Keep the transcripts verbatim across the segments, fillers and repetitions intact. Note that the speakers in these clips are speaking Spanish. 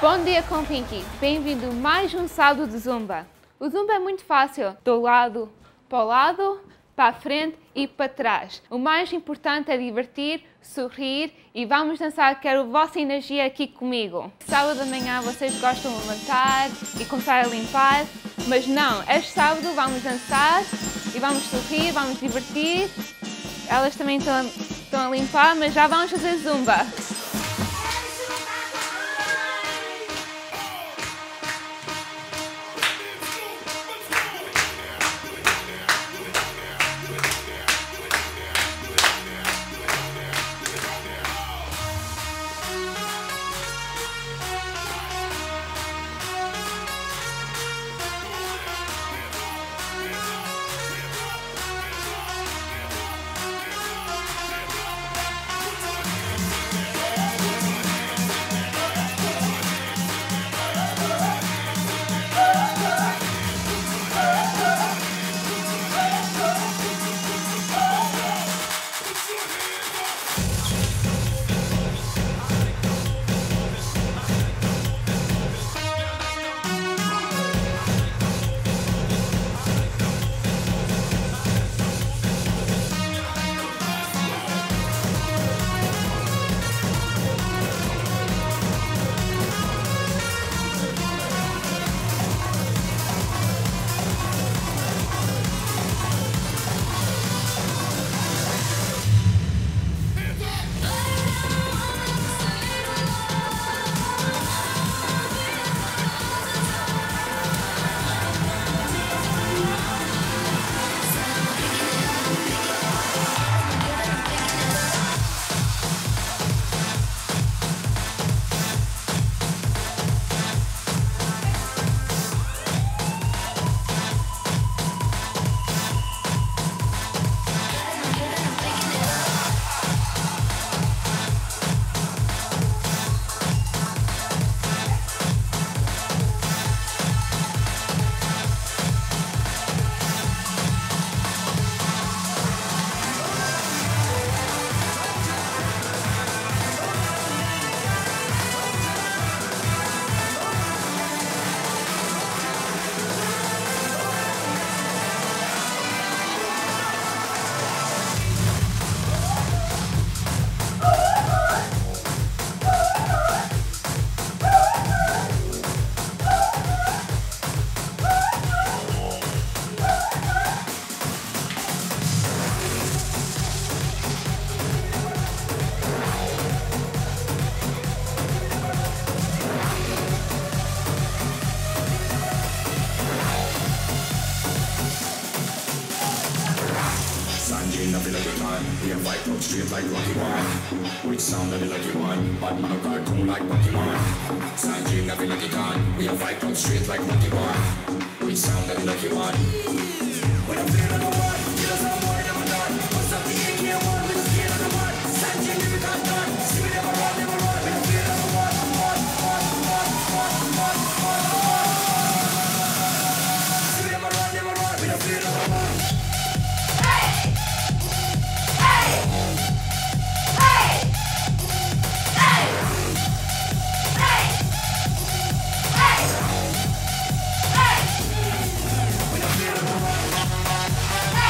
Bom dia com Pinky, bem-vindo a mais um sábado de Zumba. O Zumba é muito fácil, do lado para o lado, para a frente e para trás. O mais importante é divertir, sorrir e vamos dançar, quero a vossa energia aqui comigo. Sábado de manhã vocês gostam de levantar e começar a limpar, mas não, este sábado vamos dançar e vamos sorrir, vamos divertir. Elas também estão, estão a limpar, mas já vamos fazer Zumba. We have white road straight like Rocky One. Which sound of the lucky one? But man of cartoon like Pokemon. Sanjay nothing like it on. We have white road straight like Rocky One. Which sound of the lucky one? When I'm feeling the one, give us some more than we're done. What's up the A K one with the skin on the mud? Sanjay never got done. See we never run, never run. When I'm feeling the one, one, one, one, one, one, one, one. See we never run, never run. When I'm feeling the one. Hey!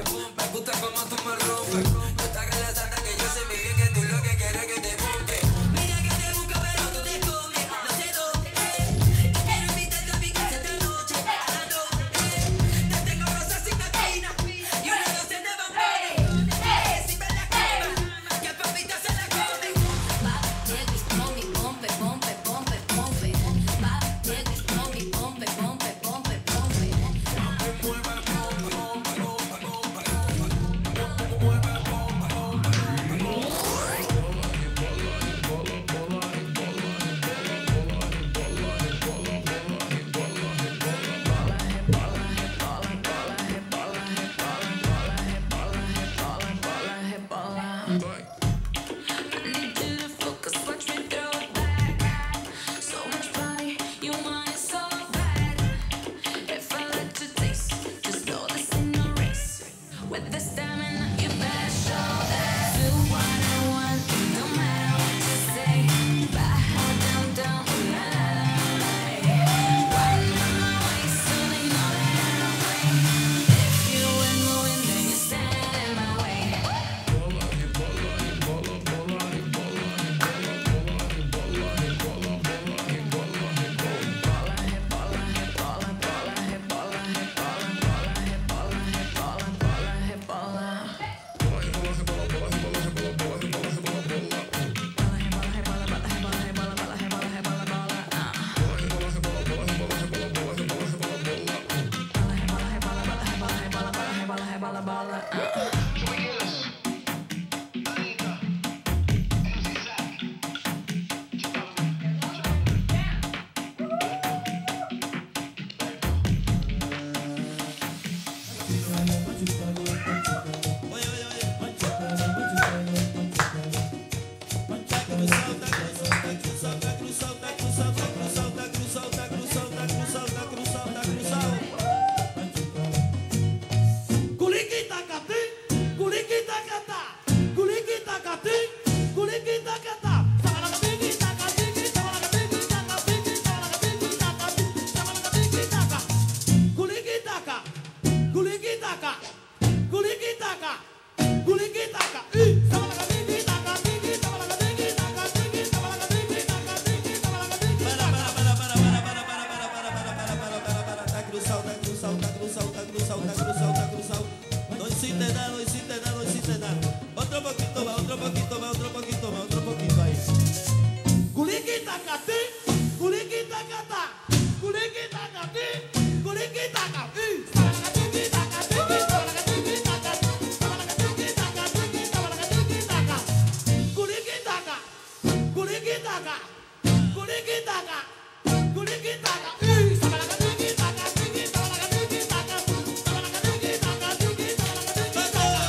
Thank you.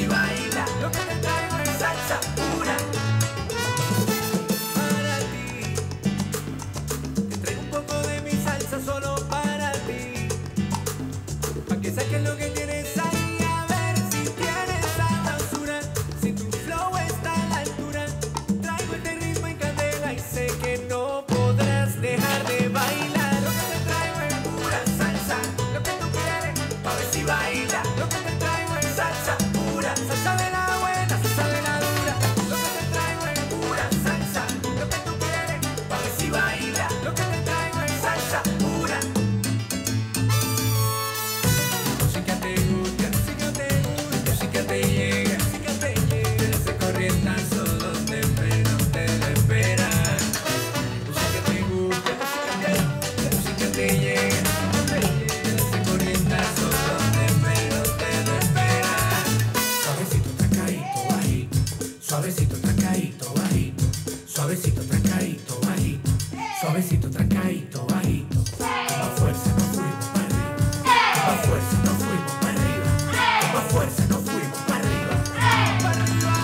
si baila. Lo que te traigo es salsa pura. Para ti, te traigo un poco de mi salsa solo para ti. Pa' que saques lo que tienes ahí, a ver si tienes sabrosura. Si tu flow está a la altura, traigo este ritmo en candela y sé que no podrás dejar de bailar. Lo que te traigo es pura salsa, lo que tú quieres, pa' ver si baila. Lo que te traigo es salsa pura, salsa de la buena, salsa de la dura. Lo que te traigo es pura salsa, lo que tú quieres, pa' ver si baila. Lo que te traigo es salsa pura. Música te gusta, música te gusta, música te llega, música te llega. Ese corrientazo donde menos te lo esperas. Música te gusta, música te gusta, música te llega, música te llega. Ese corrientazo donde menos te lo esperas. Suavecito, trancadito, bajito. Suavecito, trancadito, bajito. Suavecito, trancadito, bajito. Suavecito, trancadito, bajito. Con más fuerza nos fuimos para arriba. Con más fuerza nos fuimos para arriba. Con más fuerza nos fuimos para arriba. Para arriba.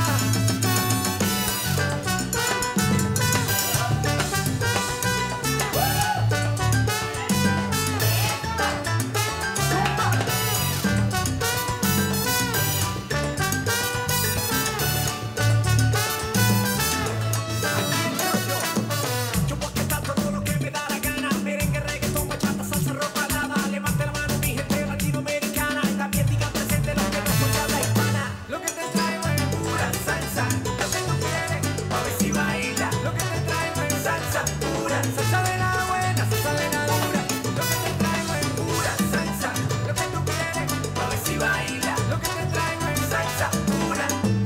Yo voy a cantar todo lo que me da la gana. Merengue, reggaetón, bachata, salsa, rock, balada. Levante la mano mi gente latinoamericana. Y también digan presente los que no son de habla hispana. Lo que te traigo es pura salsa, lo que tú quieres, pa' ver si baila. Lo que te traigo es salsa pura, salsa de la buena, salsa de la dura. Lo que te traigo es pura salsa, lo que tú quieres, pa' ver si baila. Lo que te traigo es salsa pura.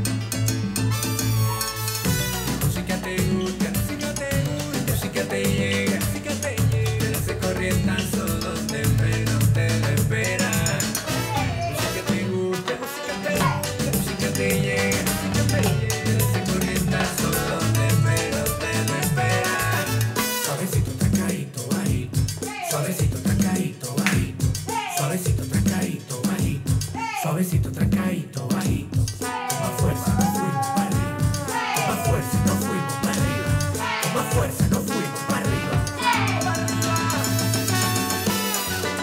Música te gusta, música te gusta, música te llega, música te llega. Ese corrientazo donde menos te lo esperas. Música te gusta, música te gusta, música te llega, música te llega. Ese corrientazo donde menos te lo esperas. Suavecito, trancadito, bajito. Suavecito, trancadito, bajito. Suavecito, trancadito, bajito. Suavecito, trancadito, bajito. Con más fuerza nos fuimos para arriba. Con más fuerza nos fuimos para arriba. Con más fuerza nos fuimos para arriba. Para arriba.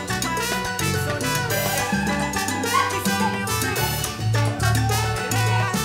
Sonate.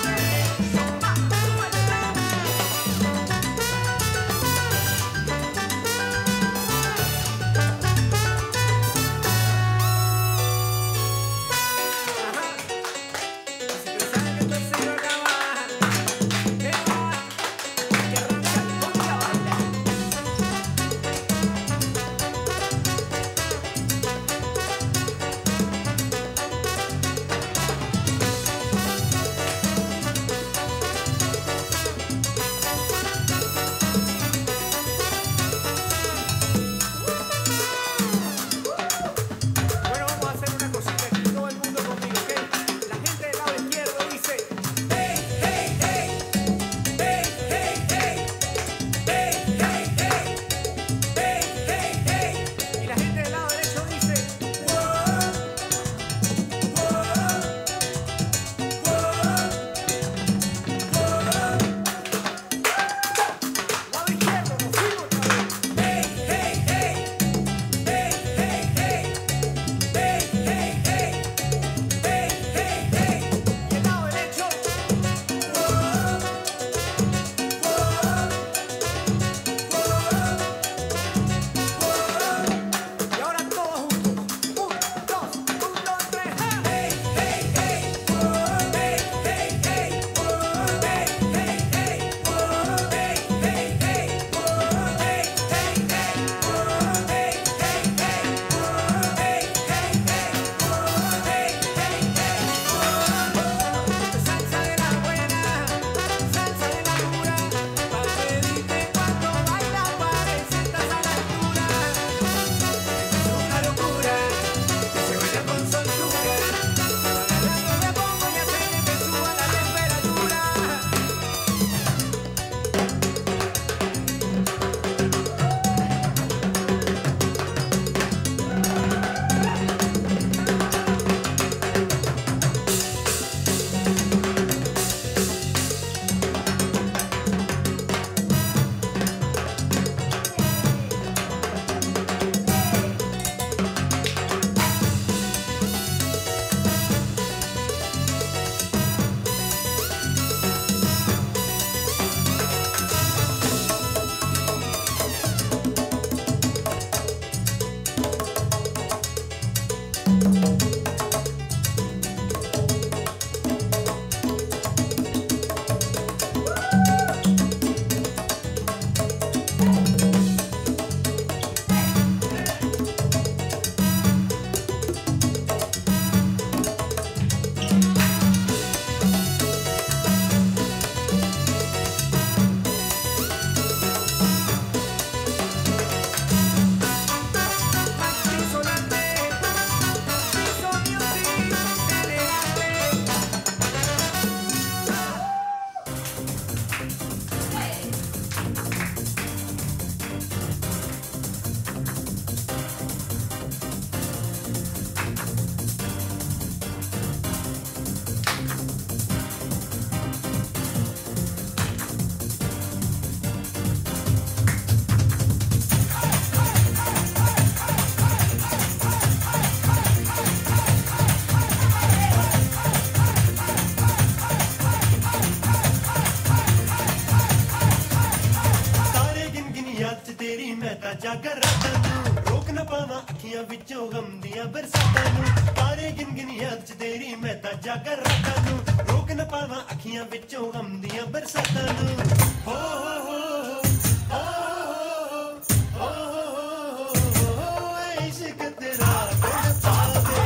जागर रातां नूं रोक ना पावां अखियां विचों गम दियां बरसातां नूं तारे गिन गिन याद च तेरी मैं तां जागर रातां नूं रोक ना पावां अखियां विचों गम दियां बरसातां नूं हो हो हो हो हो हो हो इश्क तेरा तड़पावे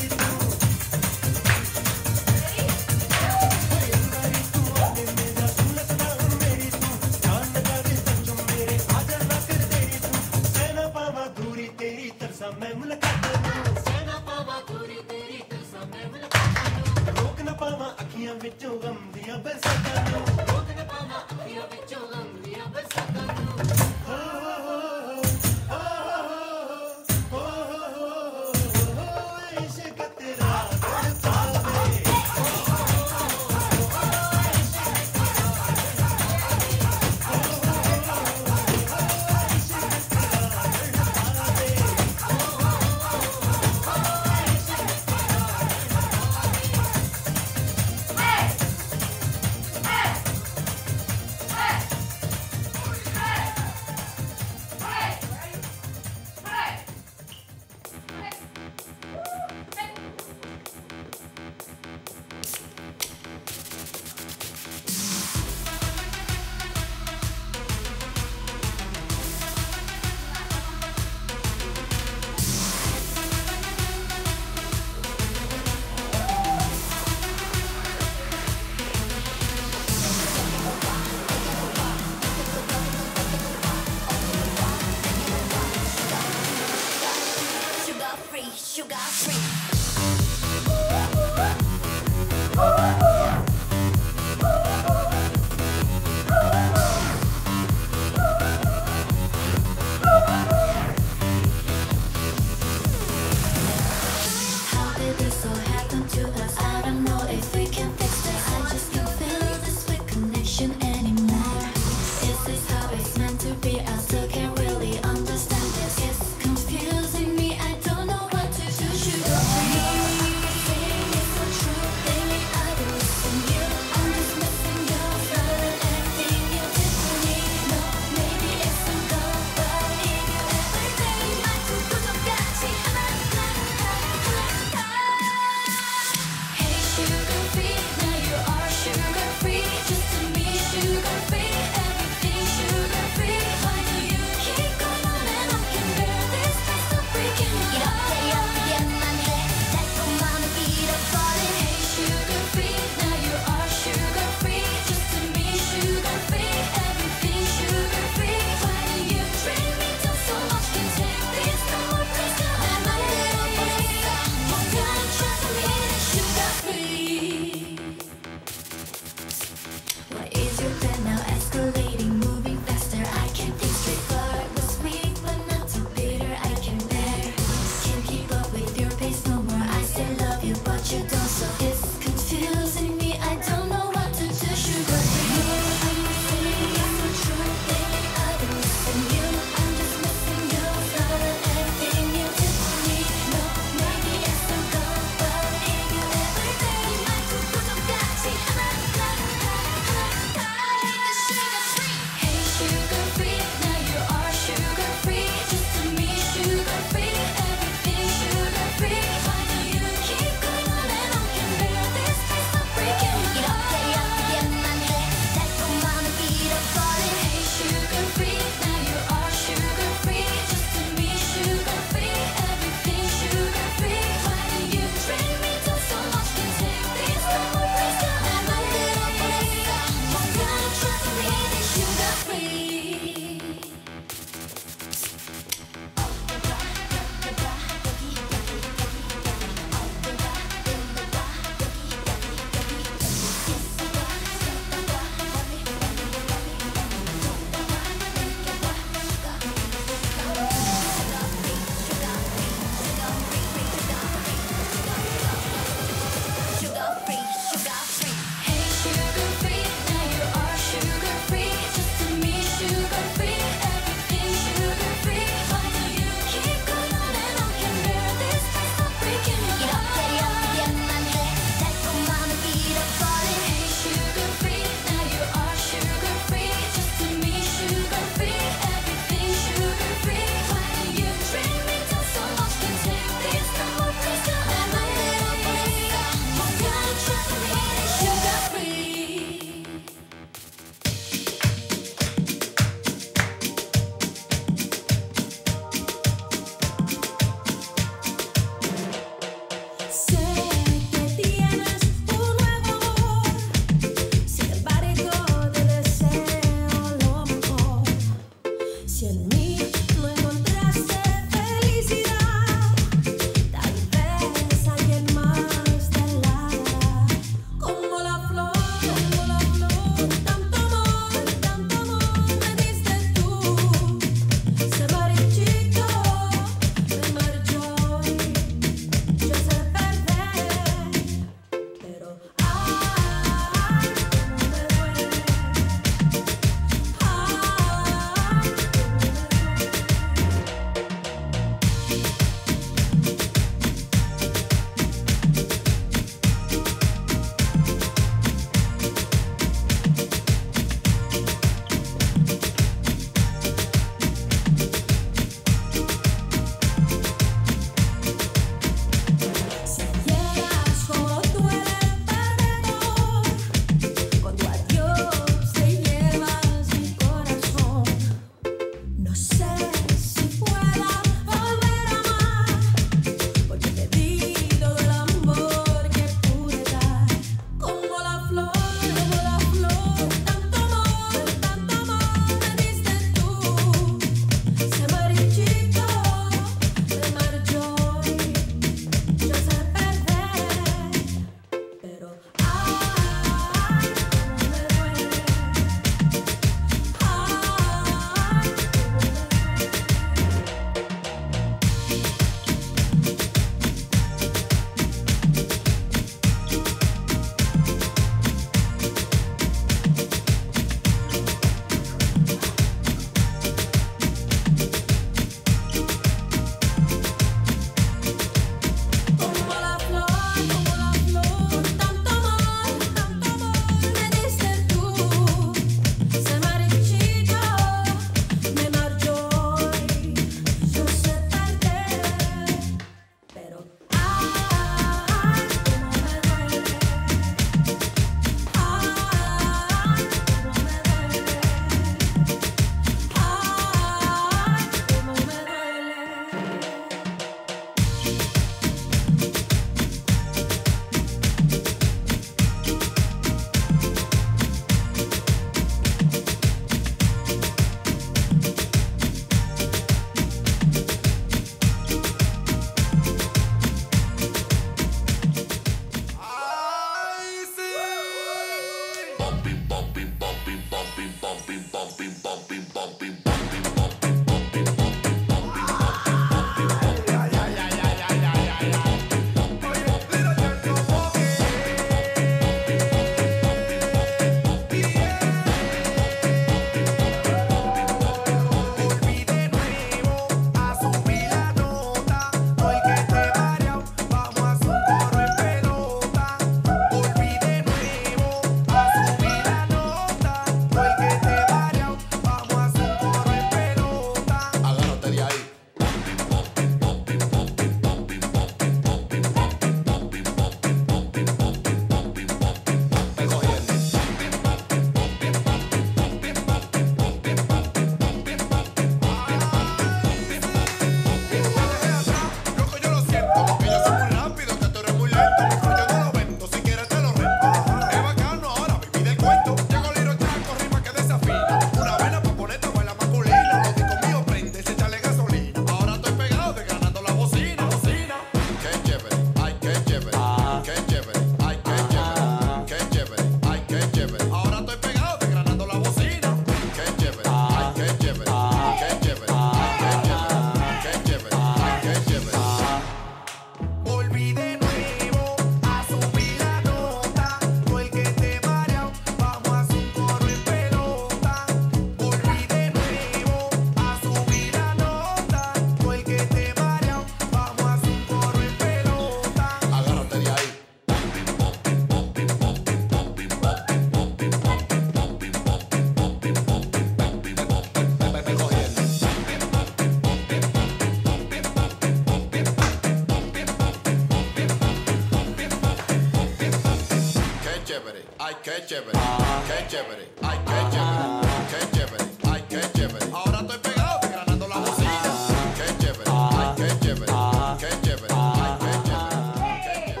ay, qué chévere, qué chévere, ay, qué chévere, qué chévere, ay, qué chévere. Ahora estoy pegado desgranando la bocina. Qué chévere, ay, qué chévere, qué chévere, ay, qué chévere, qué chévere.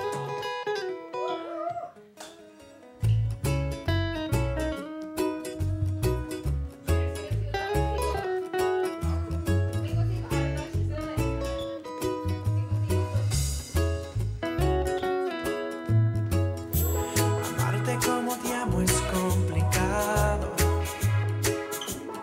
Amarte como te amo es complicado.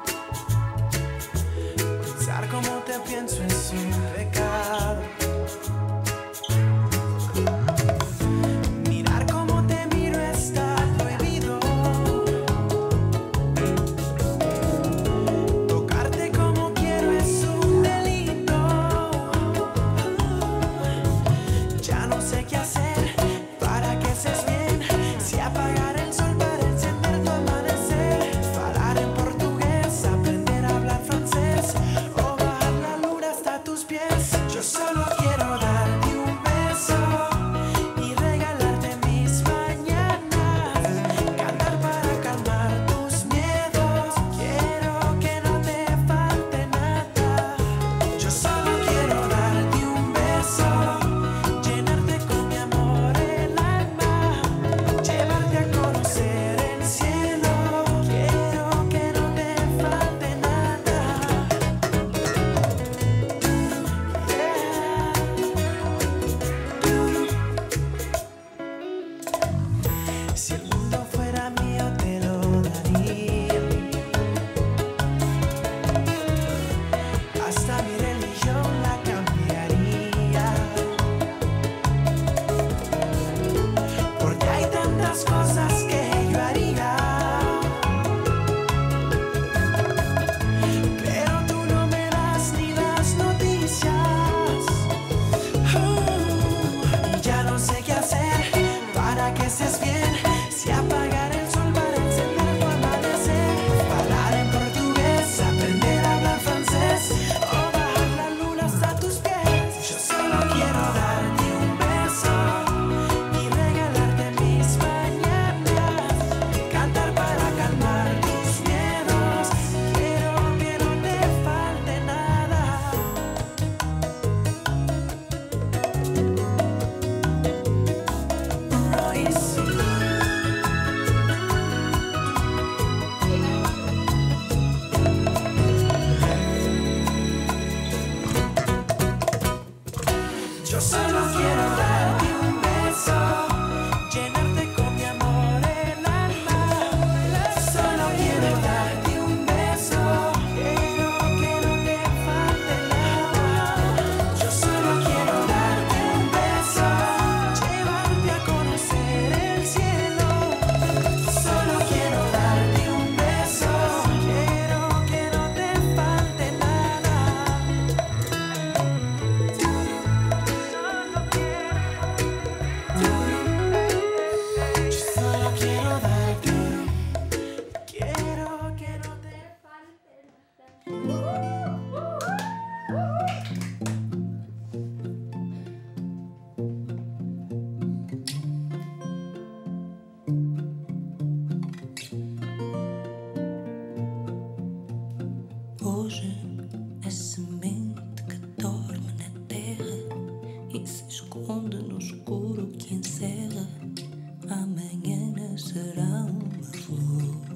hoje é semente que dorme na terra e se esconde no escuro que encerra. Amanhã nascerá uma flor.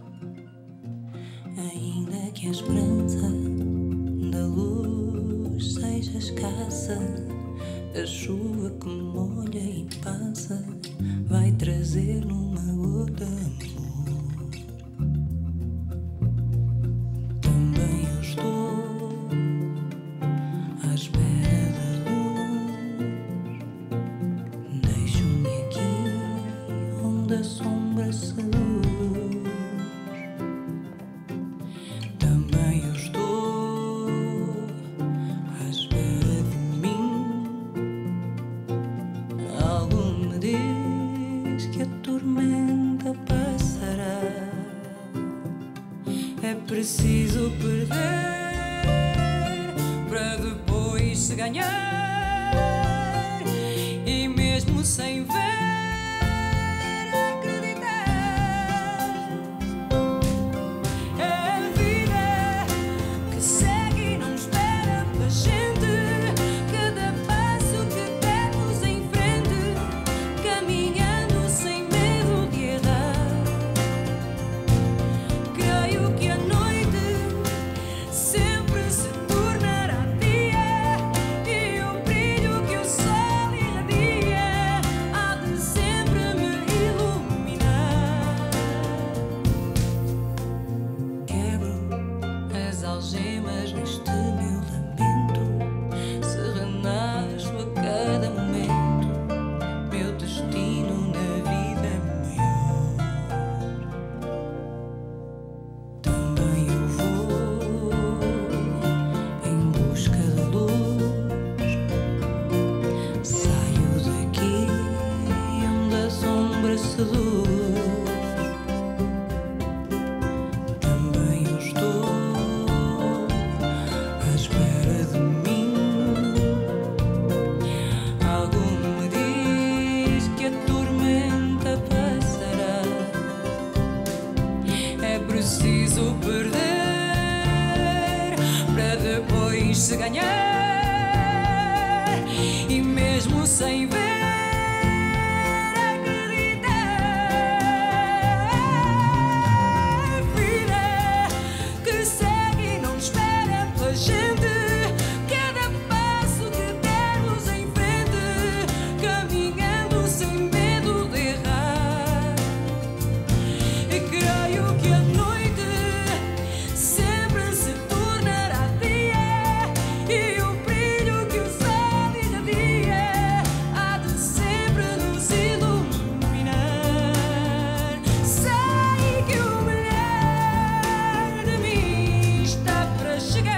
Ainda que a esperança da luz seja escassa, a chuva que molha e passa vai trazer numa gota amor. Também eu estou à espera da luz. Deixo-me aqui onde a sombra seduz. Também eu estou à espera de mim. Algo me diz que a tormenta passará. É preciso perder para depois se ganhar. E mesmo sem ver, acreditar. É a vida que segue e não espera pela gente. Cada passo que demos em frente, caminhando sem medo de errar. Creio que a noite sempre se tornará dia, e o brilho que o sol irradia há de sempre me iluminar. Quebro as algemas neste meu lamento, se renasço a cada momento. Meu destino na vida é maior. Também eu vou em busca da luz. Saio daqui onde a sombra seduz. Também eu estou à espera de mim. Algo me diz que a tormenta passará. É preciso perder para depois se ganhar. E mesmo sem ver, acreditar. Vida que segue e não espera pela gente. Cada passo que dermos em frente, caminhando sem medo de errar. E creio que a noite sempre se tornará dia, e o brilho que o sol irradia há de sempre nos iluminar. Sei que o melhor de mim está para chegar.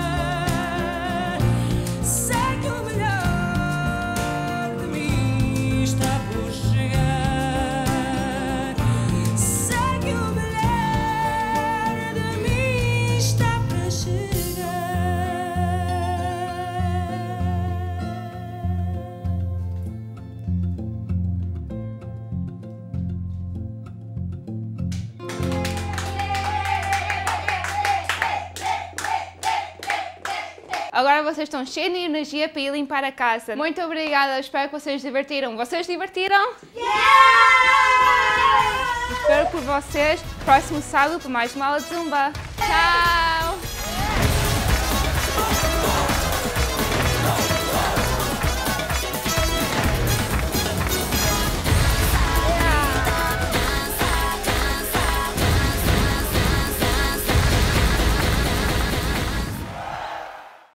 Sei que o melhor de mim está por chegar. Sei que o melhor de mim está para chegar. Agora vocês estão cheios de energia para ir limpar a casa. Muito obrigada, espero que vocês se divertiram. Vocês se divertiram? Yeah! Espero por vocês próximo sábado para mais uma aula de Zumba. Tchau!